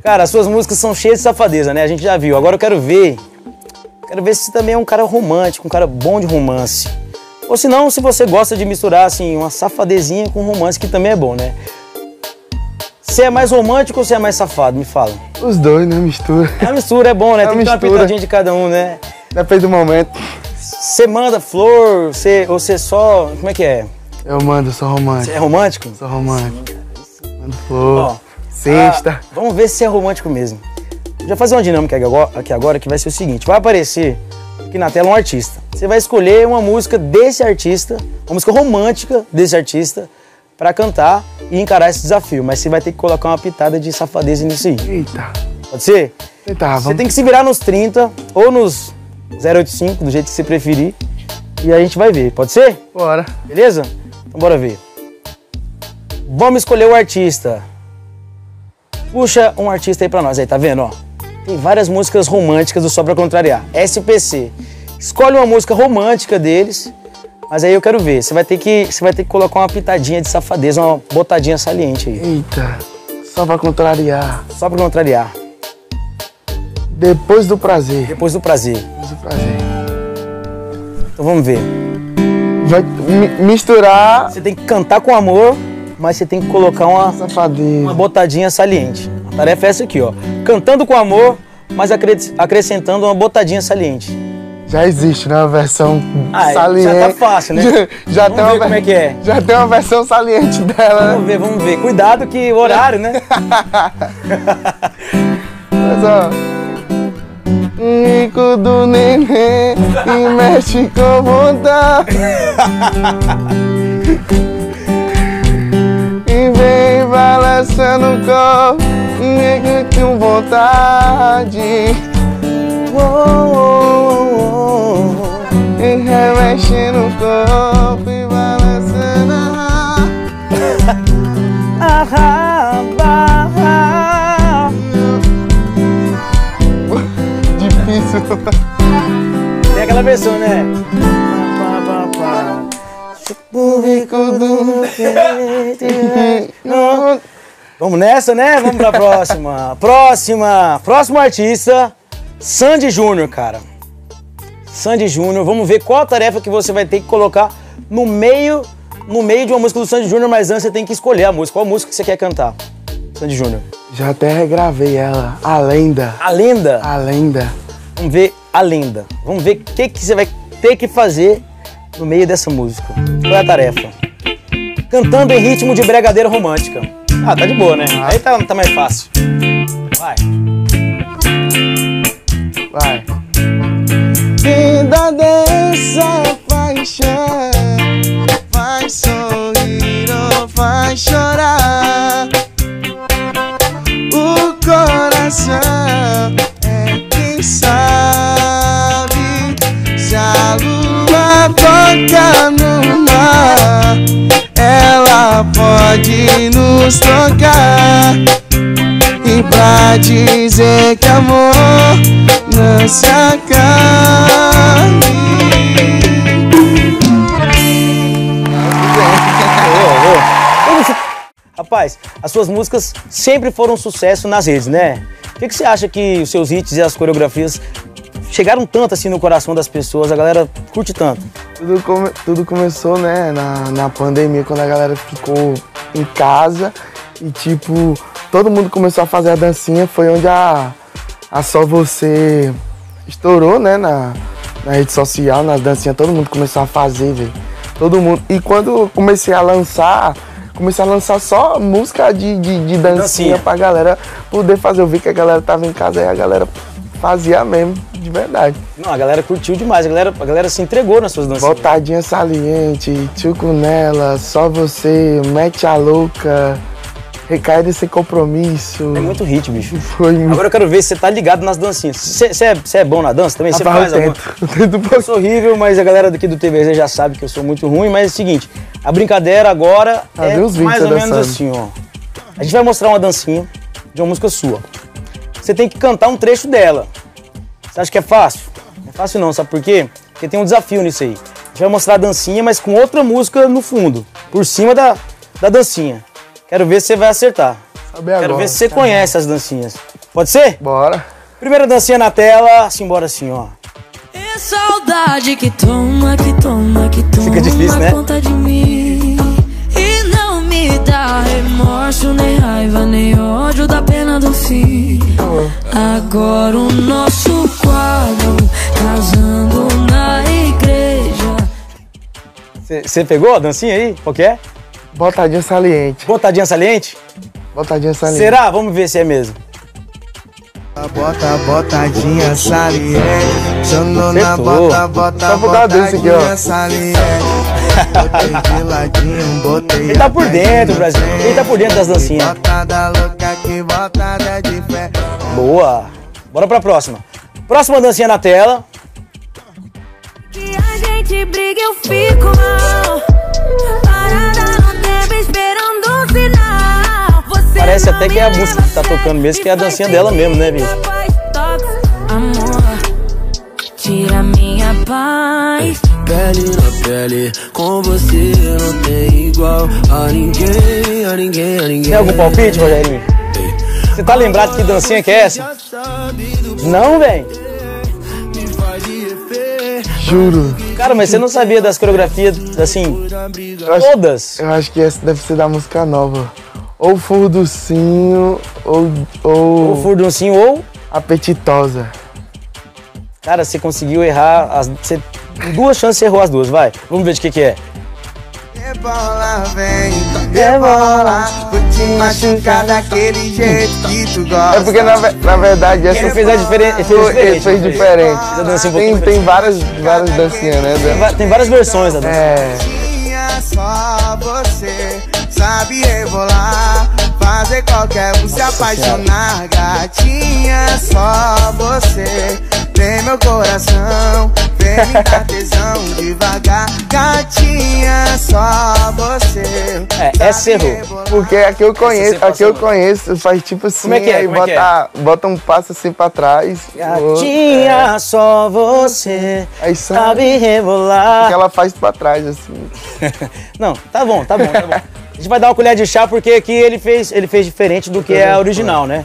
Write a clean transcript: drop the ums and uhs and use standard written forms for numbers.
Cara, as suas músicas são cheias de safadeza, né? A gente já viu. Agora eu quero ver se você também é um cara romântico, um cara bom de romance. Ou se não, se você gosta de misturar, assim, uma safadezinha com romance, que também é bom, né? Você é mais romântico ou você é mais safado? Me fala. Os dois, né? Mistura. A mistura é bom, né? Tem que ter uma pitadinha de cada um, né? Depende do momento. Você manda flor, ou você só... Como é que é? Eu mando, sou romântico. Você é romântico? Sou romântico. Mando flor. Ó, Sexta. Vamos ver se você é romântico mesmo. Eu já fazer uma dinâmica aqui agora que vai ser o seguinte. Vai aparecer aqui na tela um artista. Você vai escolher uma música desse artista, uma música romântica desse artista, pra cantar e encarar esse desafio. Mas você vai ter que colocar uma pitada de safadeza nisso aí. Eita. Pode ser? Eita, vamos. Você tem que se virar nos 30 ou nos 085, do jeito que você preferir. E a gente vai ver. Pode ser? Bora. Beleza? Então bora ver. Vamos escolher o artista. Puxa um artista aí pra nós aí, tá vendo, ó? Tem várias músicas românticas do Só Pra Contrariar. SPC. Escolhe uma música romântica deles, mas aí eu quero ver. Você vai ter que colocar uma pitadinha de safadeza, uma botadinha saliente aí. Eita. Só pra contrariar. Só Pra Contrariar. Depois do prazer. Depois do prazer. Depois do prazer. Então vamos ver. Vai misturar. Você tem que cantar com amor, mas você tem que colocar uma Safadeza. botadinha saliente. A tarefa é essa aqui, ó. Cantando com amor, mas acrescentando uma botadinha saliente. Já existe, né? Uma versão saliente. Já tá fácil, né? Já Vamos tem ver como é que é. Já tem uma versão saliente dela, né? Vamos ver. Cuidado que o horário, né? Mas ó. Rico do neném e mexe com vontade. E vem balançando o corpo, nego com vontade. E remexendo o corpo e balançando Difícil. Tem aquela versão, né? O rico do Vamos nessa, né? Vamos pra próxima. Próximo artista, Sandy Júnior, cara. Sandy Júnior, vamos ver qual a tarefa que você vai ter que colocar no meio de uma música do Sandy Júnior, mas antes você tem que escolher a música. Qual música que você quer cantar, Sandy Júnior? Já até regravei ela, A Lenda. A Lenda? A Lenda. Vamos ver A Lenda. Vamos ver o que você vai ter que fazer no meio dessa música. Qual é a tarefa? Cantando em ritmo de bregadeira romântica. Ah, tá de boa, né? Aí tá mais fácil. Vai. Vai. Vida dessa paixão, vai sorrir ou vai chorar. O coração é quem sabe. Se a lua toca no mar, ela pode nos tocar. E pra dizer que amor não se acabe. Rapaz, as suas músicas sempre foram um sucesso nas redes, né? O que você acha que os seus hits e as coreografias chegaram tanto assim no coração das pessoas, a galera curte tanto? Tudo começou, né, na pandemia, quando a galera ficou em casa e, tipo, todo mundo começou a fazer a dancinha. Foi onde a Só Você estourou, né, na rede social, nas dancinhas. Todo mundo começou a fazer, velho. Todo mundo. E quando eu comecei a lançar só música de dancinha pra galera poder fazer. Eu vi que a galera tava em casa e a galera fazia mesmo, de verdade. Não, a galera curtiu demais, a galera se entregou nas suas dancinhas. Botadinha saliente, tchuco nela, Só Você, Mete a Louca, Recaída Sem Compromisso. É muito hit, bicho. Foi muito. Agora eu quero ver se você tá ligado nas dancinhas. Você é bom na dança também? Você Rapaz, faz eu alguma? tento Eu sou horrível, mas a galera daqui do TVZ já sabe que eu sou muito ruim. Mas é o seguinte, a brincadeira agora é mais ou menos assim, ó. A gente vai mostrar uma dancinha de uma música sua. Você tem que cantar um trecho dela. Você acha que é fácil? Não é fácil não, sabe por quê? Porque tem um desafio nisso aí. A gente vai mostrar a dancinha, mas com outra música no fundo, por cima da dancinha. Quero ver se você vai acertar. Sabe agora, Quero ver se você conhece as dancinhas. Pode ser? Bora. Primeira dancinha na tela, simbora assim, ó. É saudade que toma, que toma, que toma. Fica difícil, né? Conta de mim. E não me dá remorso, nem raiva, nem ódio da pena do fim. Agora o nosso quadro, casando na igreja. Você pegou a dancinha aí? Qual que é? Botadinha saliente. Botadinha saliente? Botadinha saliente. Será? Vamos ver se é mesmo. Botadinha saliente. Sonona, botadinha saliente. Botei de ladinho, botei. Ele tá por dentro, Brasil. Ele tá por dentro das dancinhas. Botada louca que botada de pé. Boa. Bora pra próxima. Próxima dancinha na tela. Que a gente briga, eu fico mal. Parada no tempo, esperando um sinal. Você parece até que é a música que tá tocando mesmo, que é a dancinha dela mesmo, né, bicho? Amor, tira minha paz. Pele na pele, com você não tem igual a ninguém, a ninguém, a ninguém. Tem algum palpite, Rogerinho? Você tá lembrado de que dancinha que é essa? Não, velho. Juro. Cara, mas você não sabia das coreografias, assim, todas? Eu acho que essa deve ser da música nova. Ou Furduncinho, ou Furduncinho, ou... Apetitosa. Cara, você conseguiu errar, duas chances você errou as duas, vai. Vamos ver de que é. Rebola, vem, rebola, vou te machucar daquele jeito que tu gosta. É porque na verdade essa Ele fez diferente. Ele fez diferente. Tem várias dancinhas, né? Tem várias versões da dança. É. Só você sabe rebolar, fazer qualquer um se apaixonar. Gatinha, só você tem meu coração, vem me dar tesão devagar. Gatinha, só você. Essa errou. Porque aqui eu conheço, faz tipo assim, como é que é? aí bota um passo assim pra trás. Gatinha, só você aí sabe rebolar. Porque ela faz pra trás, assim. Não, tá bom. A gente vai dar uma colher de chá porque aqui ele fez diferente do que é a original, né?